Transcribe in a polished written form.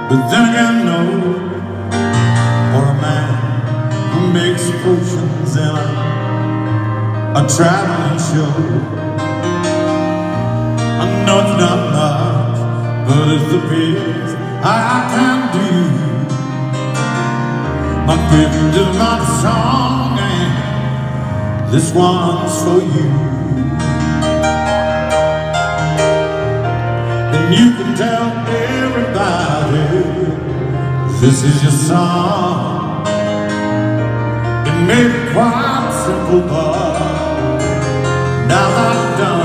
But then again, no, for a man who makes potions in a traveling show. I know it's not much, but it's the best I can do. My gift is my song, and this one's for you. And you can tell everybody this is your song. It may be quite simple, but now that I've done